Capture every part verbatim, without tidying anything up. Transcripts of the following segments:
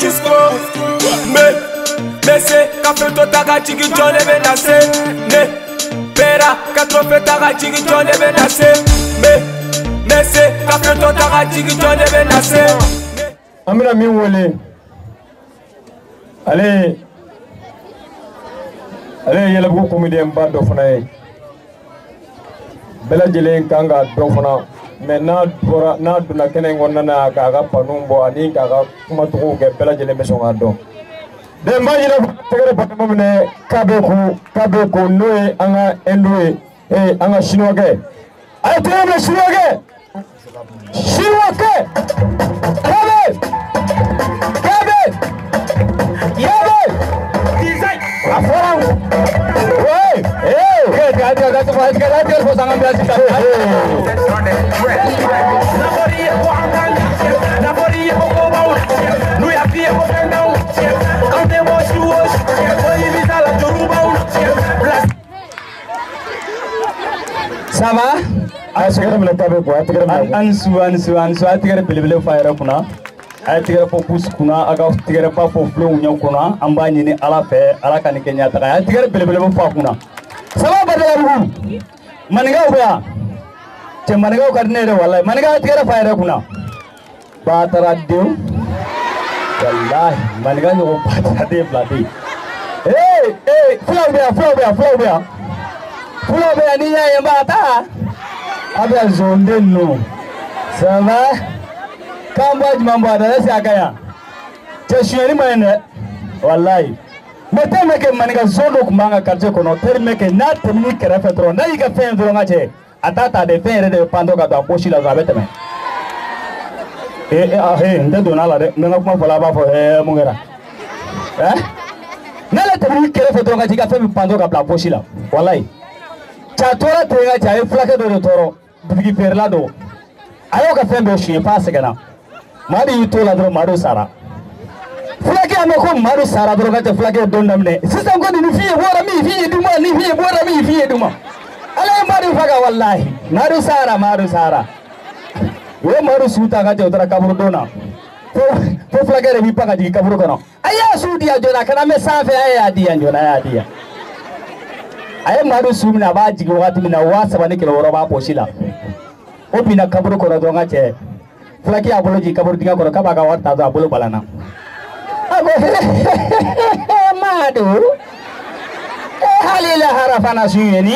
Cusco. Mais, mais c'est café totaga chigi John et menacé. Ne, pera, quatre fait taga chigi John et menacé. Mais, mais c'est café totaga chigi John et menacé. Amina mi wole. Allez. Allez, yela bu comédien ba do fana e. Bela jelen kanga do fana. Mais na dora na duna kenen wonna na kaga panumbo ani kaga kuma to ke bela jelen be songa do. De mbajira tegere patamo mne kabe ko kabe ko noe anga endoe e anga shinoge. Ay tebe shinoge. Shinoge. Kabe. Kabe. Yabe. Afora. Hey, hey, hey, gata gata faz gata ter for sangam biasa kita. Nabori wangan, nabori pokok nu ya pie pokok nau. Ante wash wash, koi bisala juru bau. Ça va? Ah, segera meletabe ko, segera meletabe. Ansu ansu ansu, segera bele-bele fire kuna. Ay tigere fo pus kuna aga tigere pa fo flow nya kuna amba nyini ala fe ala kan kenya ta ay tigere belebele mo fa kuna sama badala mu maniga uya te maniga ko kadne re wallahi maniga tigere fa re kuna ba tara de wallahi maniga no ba tara de blati eh eh flow be flow be flow be flow be ni ya yamba ta abia zonde no sama Kamba mambo ada si akaya. Teshuri mane wallahi. Mete meke maniga zondo kumanga karje kono termeke na temni kerefe tro na iga fen tro ngache. Atata de fen de pando ka do poshi la zabete me. Eh eh ah eh nde do na la de menga kuma fola ba fo eh mungera. Eh? Na la temni kerefe tro ngache ka fen pando ka bla poshi la. Wallahi. Cha tora tenga cha e flake do toro. Bigi perla do. Ayo ka fen do shi passe kana. Mari yutola dro maru sara. Flake ameko maru sara dro kate flake dondamne. Sisa ngoni ni fiye bora mi fiye duma ni fiye bora mi fiye duma. Ala maru faga wallahi. Maru sara maru sara. We maru suta kate utara kaburu dona. Po po flake re bipa kati kaburu kono. Aya sudi ya jona kana me safe aya dia jona aya dia. Aya maru sumna ba jigi wakati mina wasa bani kilo woroba poshila. Opina kaburu kono dro ngache. Flaki apology kabur tiga koro kaba ka warta do apolo balana ago madu eh halila harafana suyeni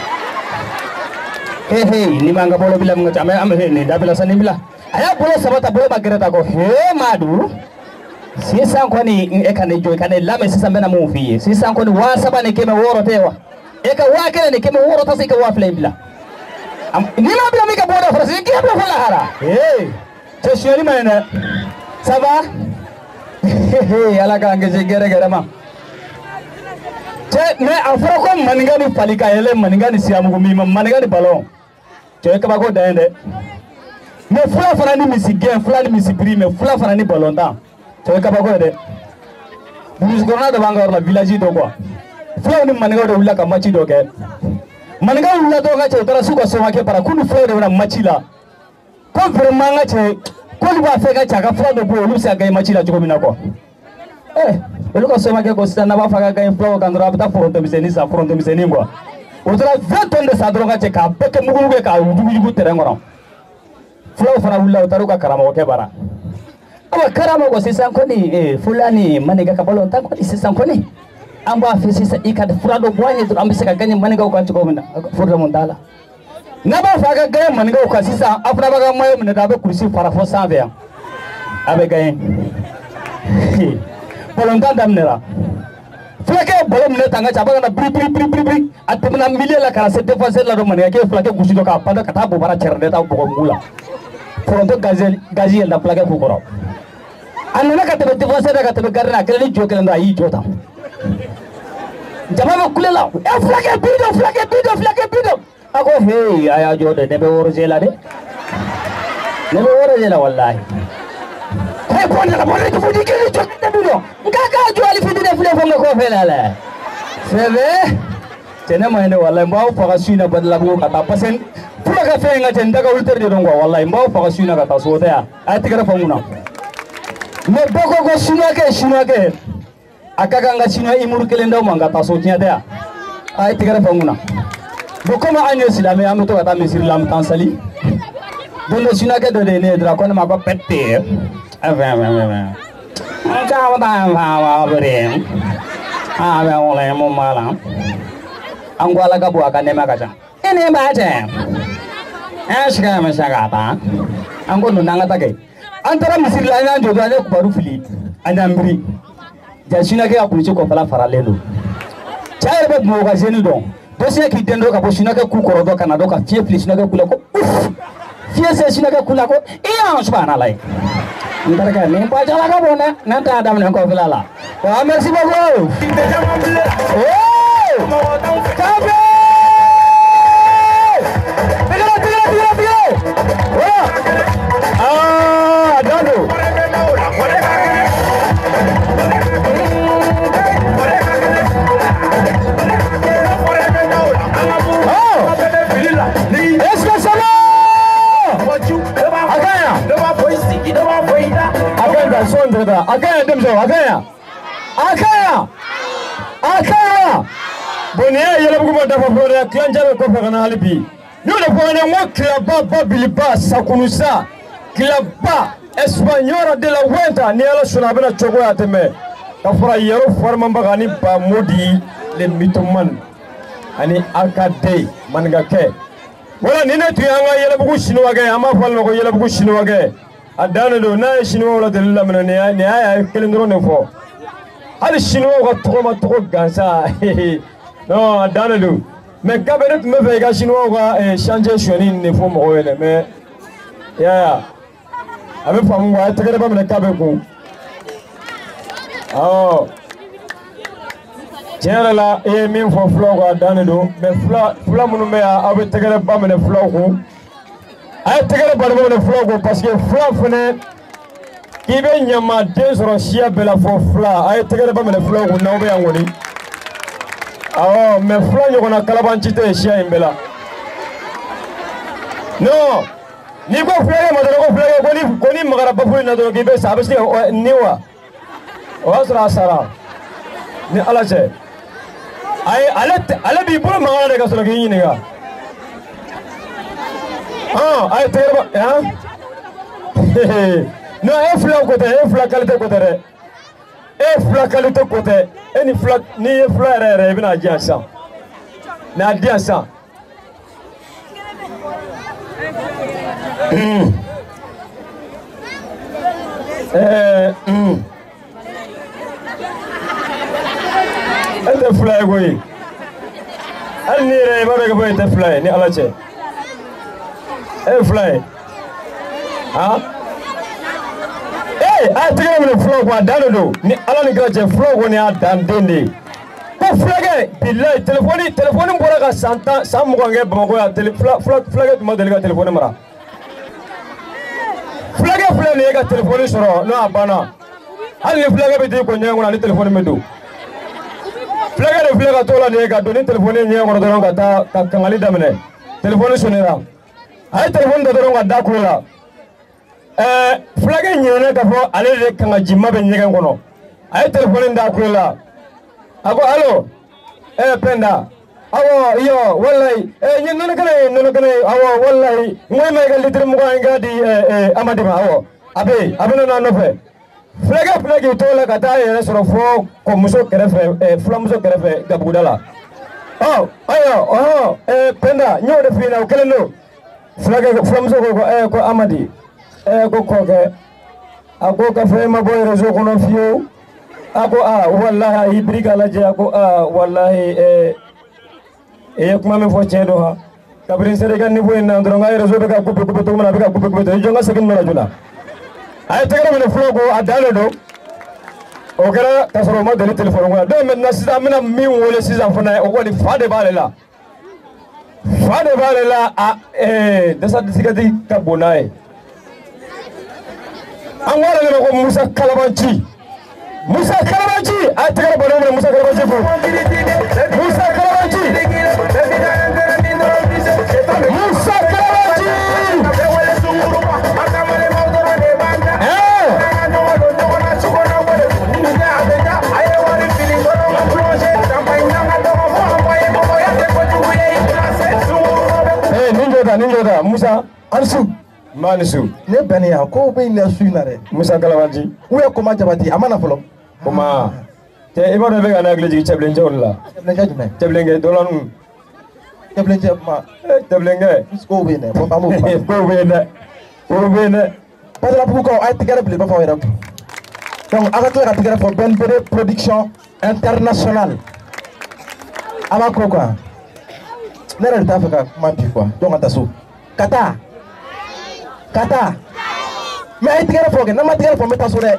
eh hey ni manga bolo bilam ngata ame ame ni dabila sani bila aya bolo sabata bolo magreta ko he madu sisa ko ni e kan joy kan lame sisa bena mu fiye sisa ko ni wa saba ne keme woro tewa e ka wa kene ne keme woro tasi ka wa flame bila ni ma bila mi ka bodo frasi ki abla fala hara hey Teshuri mane, ça va? Hehe, ala ka angeze gere gere ma. Che, me afroko maniga ni palika ele maniga ni siamu gumi maniga ni balon. Che ka bako dende. Me fula fana ni misi gen, fula ni misi bri, me fula fana ni balon ta. Che ka bako de. Buris gona de banga la village do quoi. Fula ni maniga do ulla ka machi do ke. Maniga ulla do ga che tara suko soma ke para kunu fula de na machi la. Ko vraiment ngache ko li ba fe ga chaka flo do bo lu sa ga machi la chiko mina ko eh elu ko sema ke ko sita na ba fa ga ga flo ka ndra ba fronto miseni sa fronto miseni ngwa otra vingt tonnes de sa droga che ka beke mugu be ka udugu udugu tere ngoro flo fana ulla utaru ka karama ko ke bara aba karama ko sisa ko ni eh fulani maniga ka balon ta ko sisa ko ni amba fe sisa ikad furado boanye to ambise ka ganye maniga ko chiko mina furdo mon dala Naba faga gaye maniga ko sisa afra baga moyo mena dabe kursi fara fo sanve abe gaye bolonta damnera flake bolom ne tanga chaba na bri bri bri bri bri atemna milie la kala sete fa la do maniga ke flake kursi do ka panda kata bo bara cherde ta bo ngula pronto gazel gaziel da flake ko koro anna ka tebe fa sete ka tebe garna kele jokele nda yi jota jaba kulela e flake bido flake bido flake bido Ako hey aya jode nebe woro jela de nebe woro jela wallahi hey ko na bolle ko fudi kele jode de budo ngaka jo ali fudi de fule fonga ko felala sebe tene mo ene wallahi mbaw fa suina badla bu kata pasen fula ka fe nga ten daga ulter de dongo wallahi mbaw fa suina kata so ta ay tigara famuna mais boko ko chinois ke chinois ke akaka nga chinois imuru kelenda manga taso tiada ay tigara fanguna boko ma anyo silame amuto kata misir lam tansali dono chinois ke do de ne dra kon ma ko pette ava ava ava ata wata va bere ah ba wala mo mala angwala ka buaka ne makaja ene ba je ashka ma shagata ango no nanga take antara misir la ina jodo ane kubaru fili anambri jasina ke apulicho ko fala faralelo chaire be mo ga jeni don dossier ki dendo ka boshina ke ku korodo kana do ka fie fili sina ke kula ko fie se sina ke kula ko e an subhana lai ndara ka ne pa jala ka bona nanta adam ne ko fila la wa merci beaucoup oh kabe tigara tigara tigara tigara ah dando Sondra, akaya demso, akaya, akaya, akaya. Bonia yela buku mata fafora, klanja be kofa kana halibi. Yule fanya mo klaba babiliba sakunusa, klaba Espagnora de la Vuelta ni ala sunabena chogo ya teme. Kafura yero forma mbagani ba modi le mitoman. Ani akade mangake. Wala nine tuyanga yela buku shinuwage, ama falno ko yela buku shinuwage. Adana do na chinois wala de la mena ne ne ay kelindro ne fo hal chinois ko to ma to gansa non adana do mais kaberet me fe ga chinois ko changer choni ne fo mo wele mais ya ya abe fam wa tegere ba me kabe ko oh tiens là et min fo flo ko adana do mais flo flo munu me abe tegere ba me flo ko ay tegere barbo ne flogo parce que fla fene kibe nyama desro sia bela fo fla ay tegere ba me flogo na be ngoni awo me fla nyoko na kalabanchi te sia imbela no ni ko fla ma do ko fla ko ni ko ni magara ba fu na do kibe sabesti niwa wasra sara ni alaje ay alat alabi bulu magara de ka so ki ni ga ah ay terba hein no e fla côté e fla qualité côté re e fla qualité côté e ni fla ni e fla re re bina dia ça na dia ça eh hum ande fla ko yi al ni re ba be ko te fla ni alache eh fly ah eh I take me flow kwa dando ni ala ni graje flow ko ni adandende ko flage billahi telefoni telefoni mbora ka santa sam ko nge bamako ya tele flage flage mo delega telefoni mara flage flage ni ga telefoni soro no abana ali flage be di ko nyango na ni telefoni medo flage de flage to la ni ga do ni telefoni nyango do ron ka ta ka kangali damene telefoni sonera ay telefon da doron wadda kula eh flage nyene ka fo ale de kanga jimma be nyegen kono ay telefon da kula ako allo eh penda awo yo wallahi eh nyen non kana non kana awo wallahi ngoy may gal litre mo ngadi eh amadi ma awo abe abe no no fe flage flage to la kata yere soro fo ko muso kerefe eh fla muso kerefe gabudala oh ayo oh eh penda nyo de fina kelelo flage from so ko eh ko amadi eh ko ko ke ako ka fe ma boy rezo ko no fiyo ako ah wallahi ibriga la je ako ah wallahi eh eh ko mame fo chedo ha kabrin sere gan ni boy na ndro ngai rezo be ka ko ko to mona be ka ko ko to jonga sakin mala jula ay tegara mena flogo adalo do o kera kasoro ma deli telephone ko do men na sisa mena mi wole sisa fona o ko ni fade balela fade balela a eh desa disigati kabonai angwala le ko Musa Kalabanchi Musa Kalabanchi ay tegara bono Musa Kalabanchi ko Musa Kalabanchi Musa Kalabanchi Ninjata, ninjata, Musa, Ansu, Manisu. Ne benia, ko be ne suinare. Musa Kalawanji. Où est comment jabati? Amana folo. Comment? Te iba no vega na gleji cheblenje olla. Cheblenje me. Cheblenje dolanu. Cheblenje ma. Cheblenje. Ko be ne, papa mo. Ko be ne. Ko be ne. Padra buko ay tigara ble ba fa wera. Donc avec la tigara fo ben bere production internationale. Ama ko quoi. Nera ta fa ma bi quoi. Donc atasu. Kata. Kata. Mais ay tigara fo ke na ma tigara fo meta so de.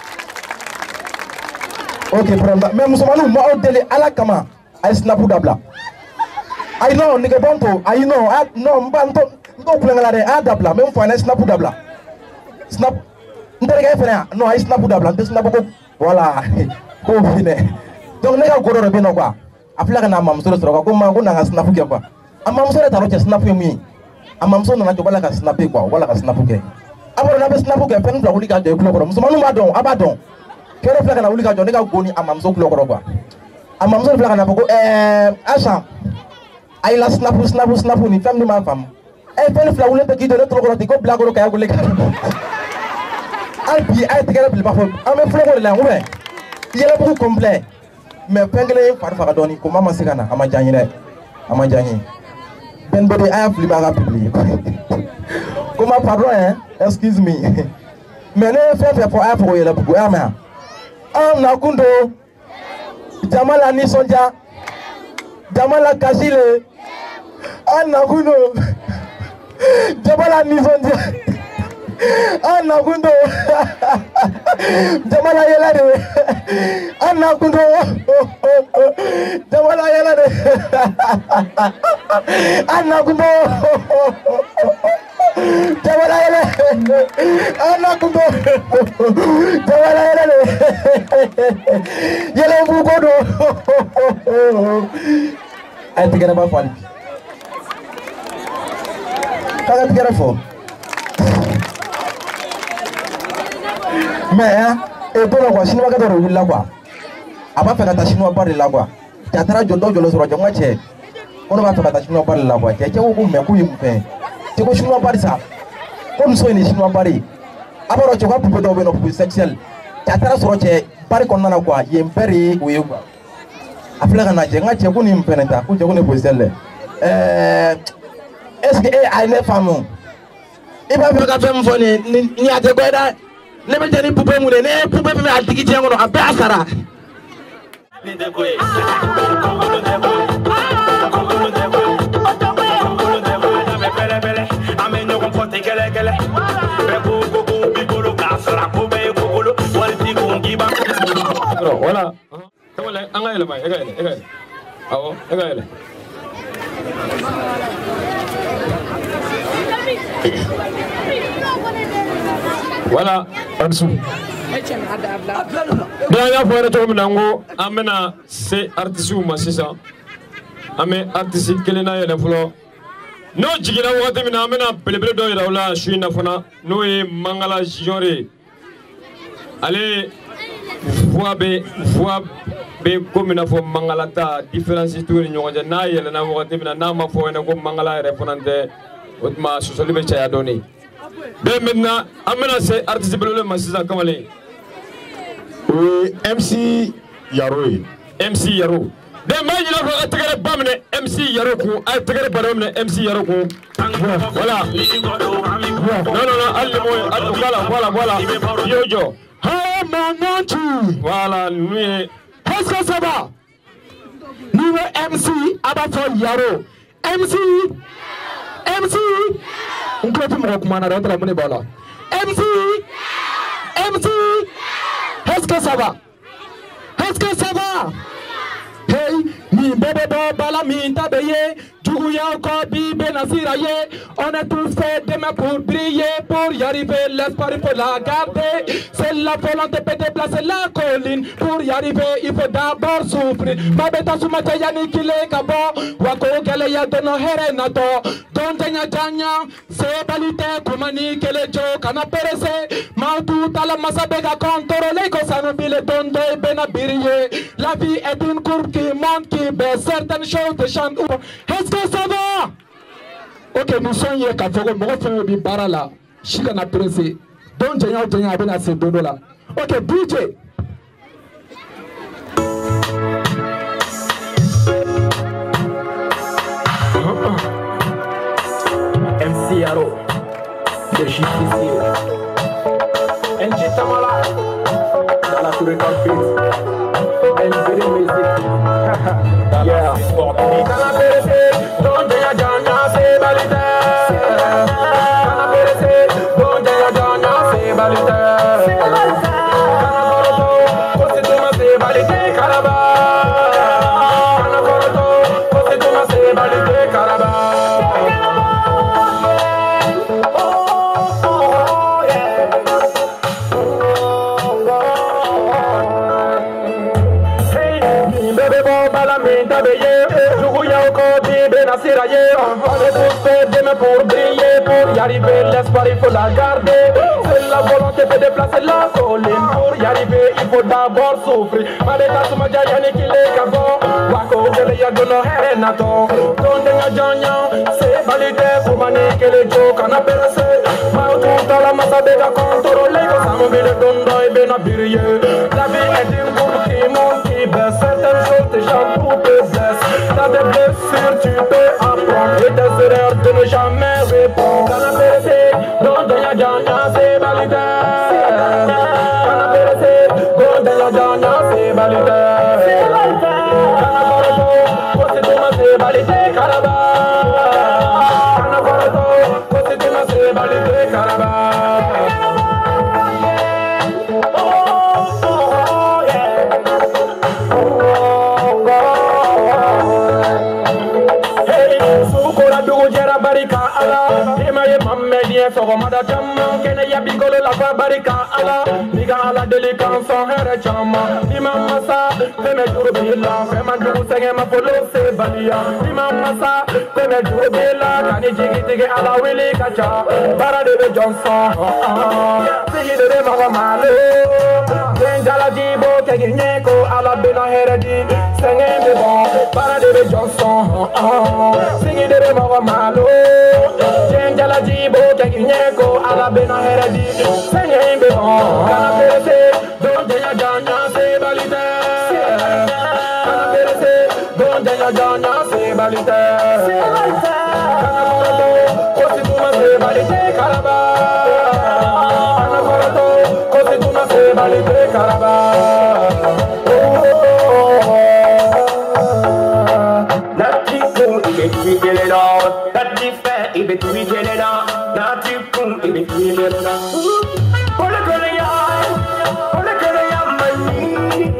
Ok, problème. Mais musulmanu ma o dele ala kama ay snapu dabla. Ay no nige bonto, ay no, no mbanto ndo kulengala de a dabla, même fo na snapu dabla. Snap. Ndere ga fena, no ay snapu dabla, nte snapu ko voilà. Ko bine. Donc nega goro be no quoi. Afla kana mam so so ko ma ko na snapu ke quoi. Amam so ta ro che snapu mi. Amam so na to bala ka snapu quoi, wala ka snapu ke. Aboro na be snapu ke pen bla wuli ka de kulo ko. Musulmanu ma don, abadon. Kero flaka na wuli ka jonne ka goni amamzo kulo ko kwa amamzo flaka na ko eh asa ay la snapu snapu snapu ni fam ni ma fam eh fen fla wuli te ki de le tro ko ti ko bla ko ka ko le ka al bi ay te kala bi ba fo ame flo ko la ngube yele bu complet mais pengle par fa doni ko mama sikana ama janyi de ama janyi ben bode ay fli ba ga publier ko ma pardon hein excuse me mais ne fait fait pour ay pour yele bu ama Amna kundo Jamala nisonja Jamala kasile Amna kundo Jamala nisonja Amna kundo Jamala yelade Amna kundo Jamala yelade Amna kundo Jamala yelade Amna kundo Jamala yelade Yele bugodo ay tigara ba fal kaga tigara fo mais e to ko sinwa ka do willa quoi aba fe ka ta sinwa par la quoi ta tara jondo jolo soro jonga che ono ba fe ka ta sinwa par la quoi che che ko me ku yim fe che ko sinwa par sa ko so ni sinwa par abaro che ko pupe do be no pupe sexuel ta tara soro che par ko nana quoi yem peri o ye quoi afla kana che nga che ko ni mpeneta ko che ko ne poselle eh est ce que e ay ne famo e ba fe ka fe mfo ni ni ate ko da ne be jani pupe mu ne ne pupe be adigi je ngono abe asara ni de ko e ame no ko te kele kele be ko ko ko bi ko lo ka sara ko be ko ko lo wal ti ko ngi ba voilà wala anga ele mai ega ele ega ele awo ega ele voilà ansu da ya fara to mun ngo amena se artisu masisa ame artisi kelena ele fulo no jigina wakati mina amena belebele do ira wala shuina fana no e mangala jore ale voix be voix be komina fo mangalata différence tour nyonja na yele na wakati mina na ma fo ene ko mangala refonante otma sosoli be chaya doni be maintenant amena se artiste belebele masisa kamale oui M C Yaro M C Yaro de majina ko atagere bamne M C Yaro ko atagere baramne M C Yaro ko voilà non non non alle moy voilà voilà voilà yojo ha manantu voilà lui est-ce que ça va nous M C abato Yaro M C M C on peut me recommander à rentrer mon bala M C M C est-ce que ça va est-ce que ça va hey mi bébé bala mi tabeye Djougouya ko bi benasiraye on est tous fait demain pour briller pour y arriver l'espoir il faut la garder c'est la volonté de déplacer la colline pour y arriver il faut d'abord souffrir babeta sumata yani kile kabo wako kele ya dono here nato donjanya janya c'est balite kumani kele jo kana perese mautu tala masabega contrôler ko sanobile dondo e bena briller la vie est une courbe qui monte qui baisse certaines choses te chantent est-ce que ça va Ok, nous sommes hier qu'à faire mon frère bi bara là, chika na pressé. Donc j'ai eu j'ai eu à ces deux là. Ok, D J. M C Aro, le justicier. N G Tamala, dans la tour de camping. N G de musique. Yeah. Kana perese, donde ya jana se balite. Kana perese, donde ya jana se balite. Kana koroto, kosi tuma se balite karaba. Kana koroto, kosi tuma se balite karaba. On est tous faits demain pour briller, pour y arriver, l'espoir il faut la garder. C'est la volonté de déplacer la colline. Pour y arriver, il faut d'abord souffrir. Maleta sumaja yani kile kavo, wako gele ya gono here nato. Donde ya janya, c'est validé pour maniquer les jokes en apérece. Ma tout à la massa de la contrôler, ça me vient de dondo et ben abiriye. La vie est une boule qui monte, qui baisse. Certaines choses te chantent ou te blessent. T'as des blessures, tu peux apprendre. Et tes erreurs de ne jamais répondre. Kana perese, donde ya janya, c'est validé. Kana perese, donde ya janya, c'est validé. Kana koroto, kosi tuma c'est validé, karaba. Kana koroto, kosi tuma c'est validé, karaba. Sogo mada chama kene ya bigolo la fa barika ala biga ala deli kan so here chama imam masa feme duru bila fema duru senge ma polo se balia imam masa feme duru bila kani jigi jigi ala wili kacha bara de Johnson sigi de ma malo jala jibo kegi nyeko ala bina here di senge me bon bara de Johnson sigi de ma malo jala jibo kegi nyeko ala bina here di senge me bon kana perese donde ya janya se balite kana perese donde ya janya se balite kana koroto kosi tuma se balite karaba kana koroto kosi tuma se balite karaba nati kun ibe tuigele na nati fe ibe tuigele na nati kun ibe tuigele na ole kole ya ole kole ya mani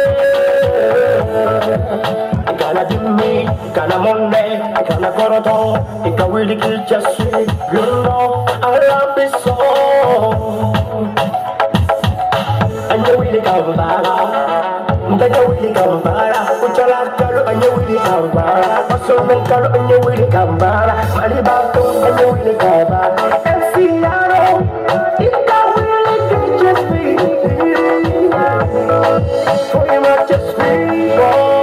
kana dimmi kana monde kana koroto ikawili kichasi luno arabiso anya wili kambara ndaya wili kambara uchala kalu anya wili kambara pasomen kalu anya wili kambara malibato anya wili kambara enfiaro ikawili kichasi for you might just be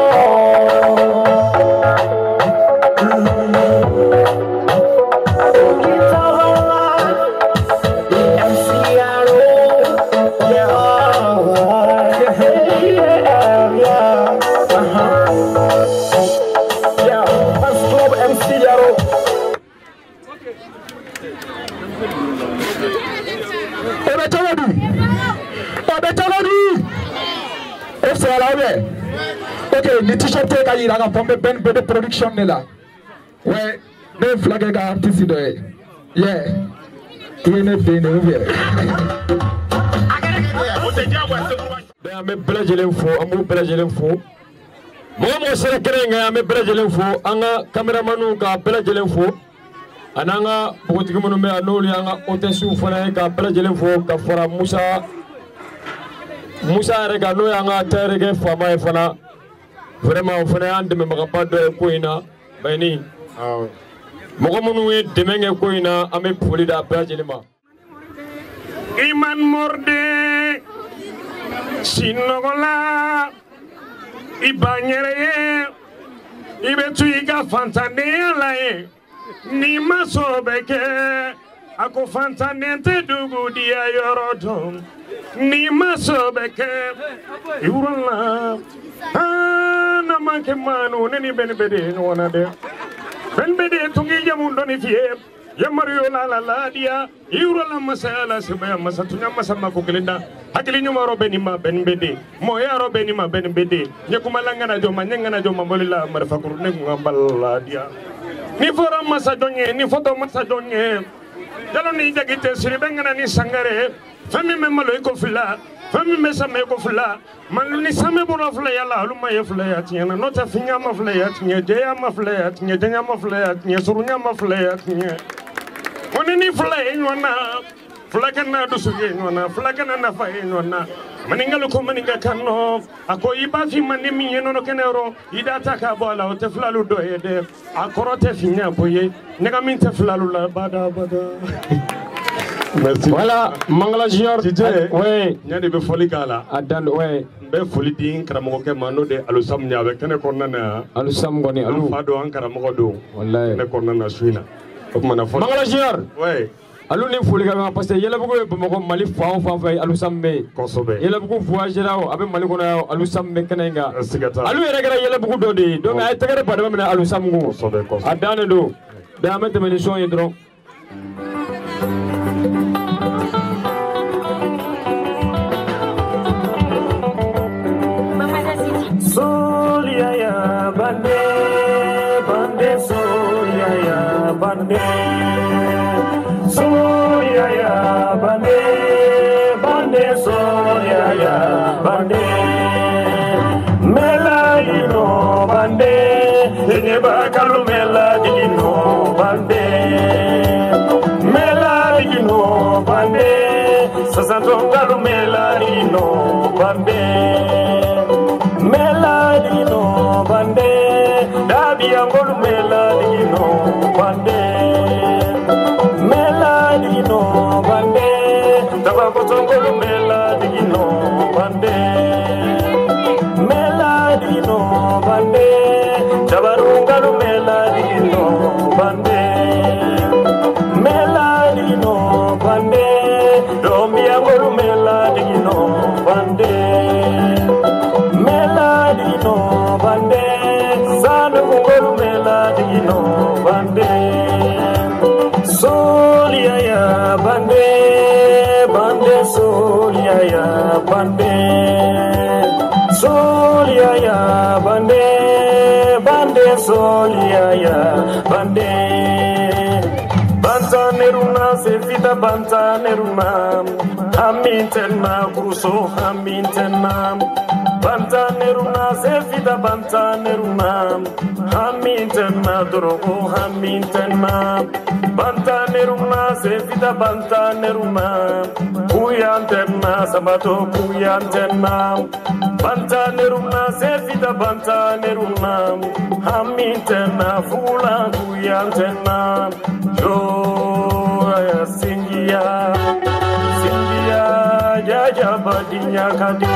ok, ni t-shirt ka yira ka fɔ n bɛ Ben B D production de la ouais ne ye filakɛ ka artiste dɔ ye yeah i ye ne fɛ yen de ou bien bɛɛ an bɛ bɛɛ lajɛlen fo an b'u bɛɛ lajɛlen fo mɔgɔ mɔgɔ sera kɛnɛ in kan an bɛ bɛɛ lajɛlen fo an ka caméramanw ka bɛɛ lajɛlen fo ani an ka npogotigi minnu bɛ yan n'olu y'an ka hôtesses fana ye ka bɛɛ lajɛlen fo ka fara Musa Musa yɛrɛ kan n'o y'an ka terikɛ faama ye fana vraiment o fana y'an dɛmɛbagaba dɔ ye ko in na Bayini mɔgɔ minnu ye dɛmɛ kɛ ko in na an bɛ foli d'a bɛɛ lajɛlen ma. Iman morde sinogola ibanyere ye ibe tu iga fantane la ye ni maso beke ako fanta nente dugu dia yorodom ni maso beke iwrala ana manke manu neni ben bede wona de ben bede tungi jamundo ni fie yamario la la la dia iwrala masala sebe masatunya masama ko gelenda hakili nyuma ro benima ben bede mo ya ro benima ben bede nyakumalanga na joma nyanga na joma bolila marfakur ne ngambal dia ni fora masa donye ni foto masa donye jalo ni jagite siri bengana ni sangare fami me malo ko fula fami me same ko fula man ni same boro fula yalla luma ye fula ya tiena nota finya ma fula ya tiena de ya ma fula ya tiena de ya ma fula ya tiena surunya ma fula ya tiena woni ni fula e nyona fula kana do suge nyona fula kana na fa e nyona maningalo ko maninga kanno ako iba fi manemi yeno no kenero idata ka bola o te flalu do ede akoro te finya boye nega min te flalu la bada bada. Merci. Voilà, Mangala Junior. Oui. Nyade be foli kala. Adan oui. Be foli din karamo ke mano de alusam nyabe kene konnana. Alusam goni alu. Fado an karamo do. Wallahi. Ne konnana suina. Okmana foli. Mangala Junior. Oui. Alu ni foli ka parce que yela bugo be mako mali fa fa fa alusam be. Kosobe. Yela bugo voyager aw abe mali kono alusam be kenenga. Sigata. Alu yere gara yela bugo do de. Donc ay tegere pa de mena alusam go. Kosobe kosobe. Adane do. Be amete menisho yedro. Solia ya bande bande solia ya bande solia ya bande bande solia ya bande meladino bande ne bakalu meladino bande meladino bande sasantongalu meladino bande Meladino bande, dabi angolu meladino bande, meladino bande, tabakotongolu meladino bande, meladino bande, tabarungalu meladino bande, meladino bande, domi angolu meladino bande. Meladino bande, sanu ngolu meladino bande, solia ya bande, bande solia ya bande, solia ya bande, bande solia ya bande, banta neruna se fita banta neruna, amintenna cruso amintenna. Banta neruna sefita banta neruna hamintena drogo hamintena banta neruna sefita banta neruna kuyantena sabato kuyantena banta neruna sefita banta neruna hamintena fula kuyantena yo ya singia singia jaja badinya kadi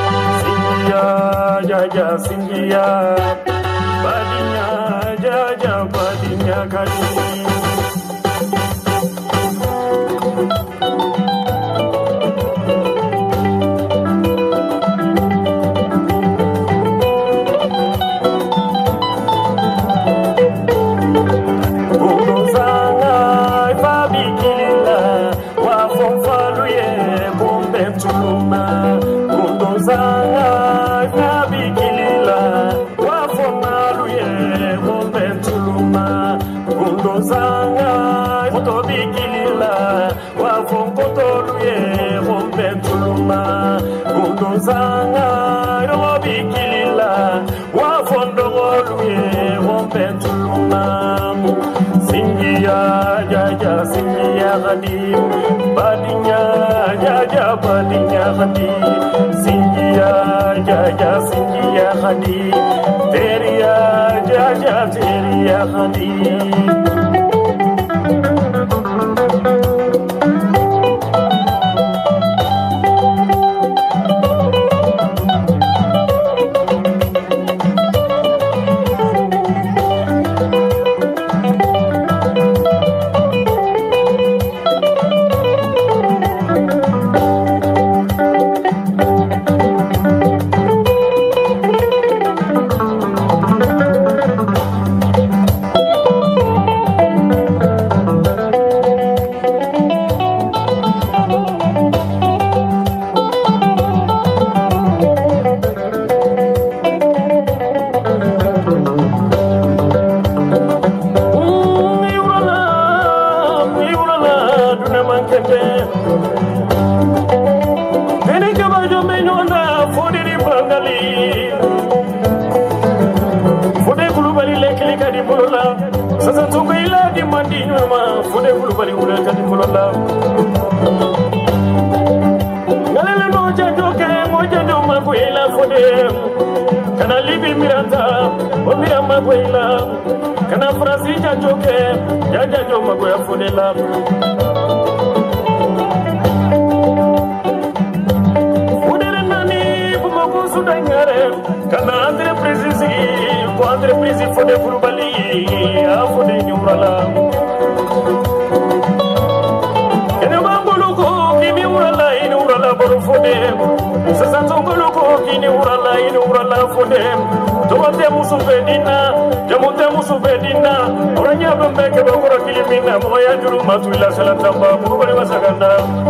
ya ya singia badinya ya ya badinya kadi Undozanga ifabikila wafonfaluye bombe tuluma Undozanga Zanga fotobikilila wafonkotoluye bombentuluma Undozanga robikilila wafondogoluye bombentuluma Singia jaja singia gadim badinya jaja badinya gadim Singia jaja singia gadim teria jaja teria gadim aduna mankete Vene kabajo menyona fode di bangali Fode kulubali lekili kadi bolola Sasa tunga ila di mandi nyuma Fode kulubali ule kadi bolola Ngalele moja doke moja do maguela fode Kana libi miranda o mira maguela Kana frasi jajoke jajajo maguela fode la Kana entreprise ko entreprise fode kulubali a fode nyurala Kene bangolo ko kini urala ini urala boru fode Sasa tongolo ko kini urala ini urala fode Tote musu bedina jamote musu bedina oranya bembeke bakora kilimina moya juru matula salantamba kulubali masaganda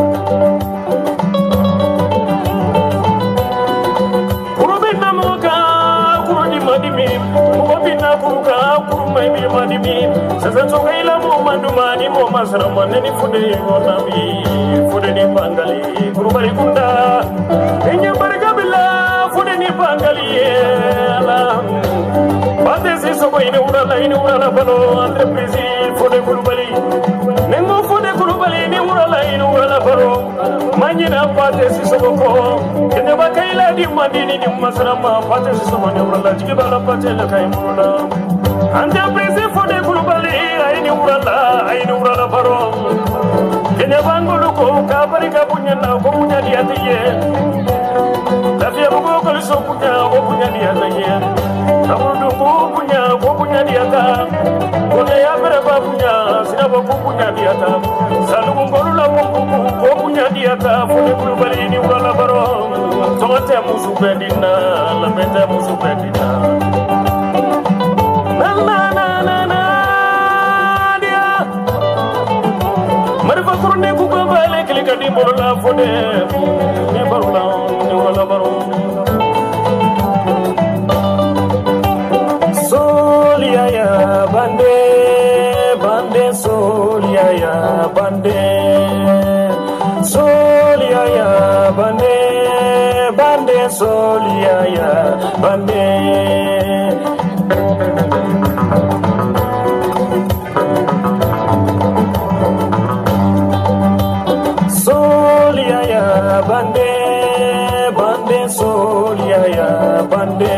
Kuruka kurumai mi madimi sasa toka ila mo mandumani mo masramane ni fude onami fude ni bangali kurumai kunda enya bargabila fude ni bangali ala bate si soko ine urala ine urala balo entreprise fude kurumai nengo fude kurumai ni urala ine urala balo manyina bate si soko ko kene bakaila di madini ni masrama bate si soko ni urala jibala bate la kai murala Entreprise fode kulubali aini urala aini urala baro kene bangulu ko kabari ka punya na ko punya dia tiye Tafia bugo ko so punya ko punya dia tiye Kamudu ko punya ko punya dia ta ko ya bere ba punya sina ko punya dia ta salu ngolu la ko ko punya dia ta fode kulubali ni urala baro tote musu bedina la mete musu bedina Kurne kuka bale klika di borola fode ni borola ni wala baro Solia ya bande bande solia ya bande Solia ya bande bande solia ya bande Bande, bande, solia ya bande,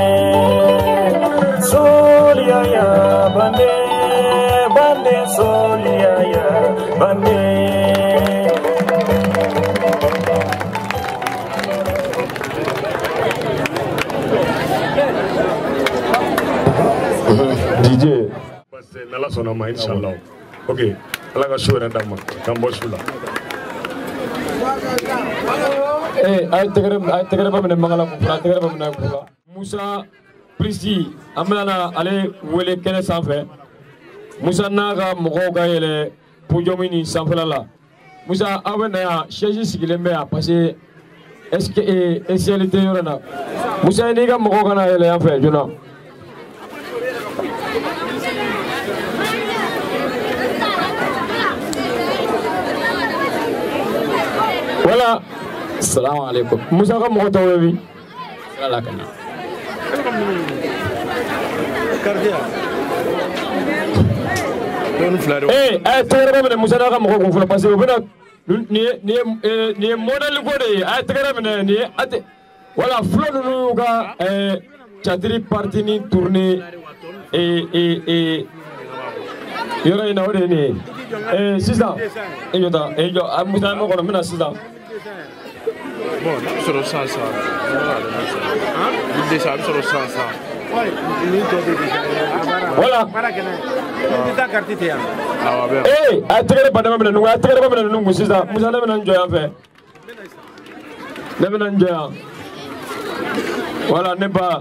solia ya bande, bande, solia ya bande. D J. Parce que nala sona ma inshallah. Ok, ala ka show renda ma, kambo shula. Eh, ay tegere ay tegere ba mena mangala ko fra tegere ba mena ko Musa Prisi amana ale wele kene sanfɛ Musa naga mogo ga yele pujomini sanfɛla la Musa awena ya chaise sigilen bɛ ya parce que est-ce que eh essentialité yɔrɔ na Musa ni ga mogo kana yele yan fɛ jona Voilà. Salam alaikum. Musa ka mogo taw bi. Ala kana. Kardia. Don flaro. Eh, ay tere ba Musa ka mogo ko fula parce que bena ni ni ni model ko de ay tere ba ni ate voilà floro no ga eh chatri parti ni tourner et et et yora ina ore ni eh sisa e yota e yo Musa mo ko mena sisa Bon, sur le sens, ça. Hein? Il déjà sur le sens, ça. Voilà. Eh, a tigre pas de même nous, a tigre pas de nous, Moussa. Moussa ne m'en joue en fait. Ne m'en joue. Voilà, n'est pas.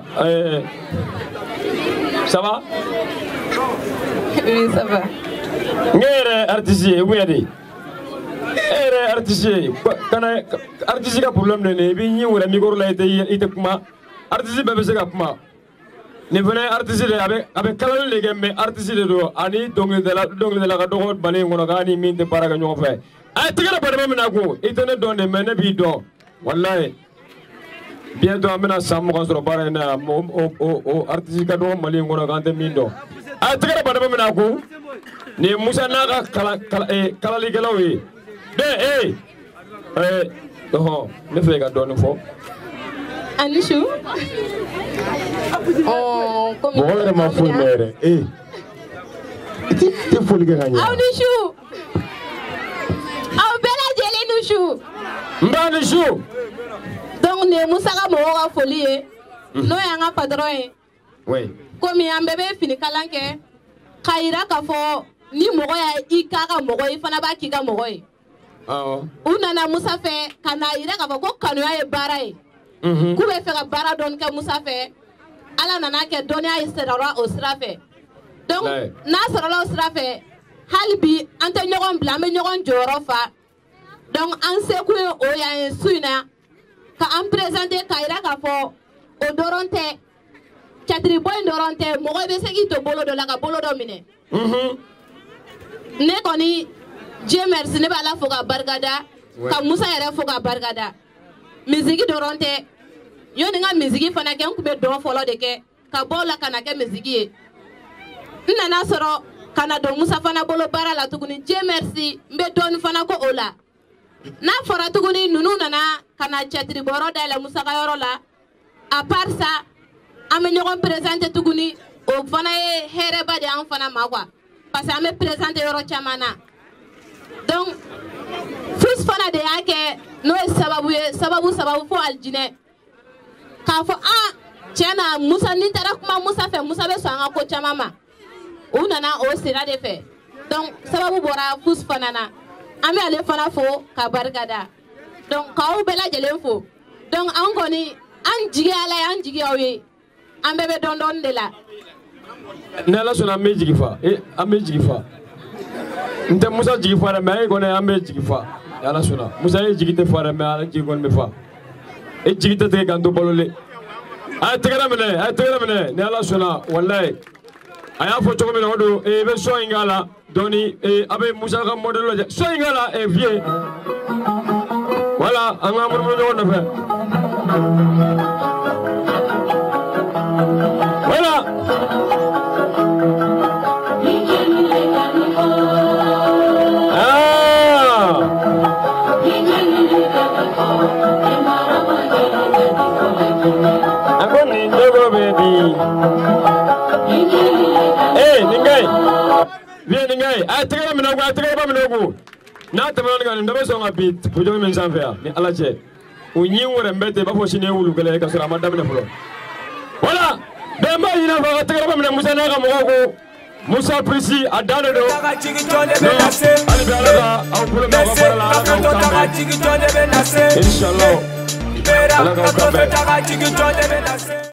Ça va? Oui, ça va. Ngere artiste, oui, allez. Ere artiste kana artiste ka problème ne bi nyi wala mi gorla ite ite kuma artiste be be se ka kuma ne vene artiste de avec avec kala le gembe artiste de do ani dongle de la dongle de la ka dogo bale ngono ga ni min de para ga nyo fe ay tigara badama mina ko itene don de mene bi do wallahi bientôt amena samu kan soro bara na o o o artiste ka do mali ngono kan te mindo ay tigara badama mina ko ni Musa na ka kala kala e kala ligelaw e de eh eh oh ne fe ka don fo Anishu oh comme bon ma fo mere eh ti ti fo liga ganya Anishu aw bela jele nushu mbani shu donc ne Musa ka mo ka foli e no ya nga patron e oui comme ya mbebe fini kalanke khaira ka fo ni mogo ya ikaka mogo ifana ba kika mogo e ah unana Musa fe kana ira ka fo ko kanu ya e bara e mhm ku be fe ka bara don ke Musa fe ala nana ke donia isera o srafe donc na sera o srafe halbi ante nyogon blame nyogon joro fa donc an se ku o ya suina ka an présenter kaira ka fo o doronte chatri boy doronte mogo be se ki to bolo do la ka bolo do mine mhm ne koni Dieu merci ne ba la fo ka bargada ka Musa yere fo ka bargada musique doronte yo ni nga musique fana ke ku be do folo de ke ka bola kana ke musique nana soro kana do Musa fana bolo bara la tuguni Dieu merci mbe don fana ko ola na fora tuguni nunu nana kana chatri boro da la Musa ka yoro la a part ça ame ñogon présenter tuguni o fana e here ba de an fana ma quoi parce que ame présenter yoro chamana donc fus fana de yake no e sababu e sababu sababu fo aljine ka fo ah tiena Musa ni tara kuma Musa fe Musa be so an ko chamama unana o sira de fe donc sababu bora fus fana na ame ale fana fo ka barkada donc ka o bela jelen fo donc an koni an jigi ala an jigi awe an bebe don don de la ne la sona me jigi fa e an me jigi fa nte Musa jigi fa me ay gone an me jigi fa ala sona Musa e jigi te fa me ala jigi gon me fa e jigi te te ganto bolole ay tegara mene ay tegara mene ne ala sona wallahi aya fo chogo mena hodo e be so ingala doni e abe Musa ka modelo so ingala e vie voilà an amur mo no na fa voilà ah angoni ndogo baby eh ningai bien ningai ay tegara mina go ay tegara ba mina go na tamana ngani ndabe so ngabit pujo men sanfea ni alaje unyi wore mbete ba fo sine wulu gele ka sura madam ne flo voilà bemba ina ba tegara ba mina Musa na ka mo go Musa prisi adano do ali bala au pula ma bara la inshallah ala ka ka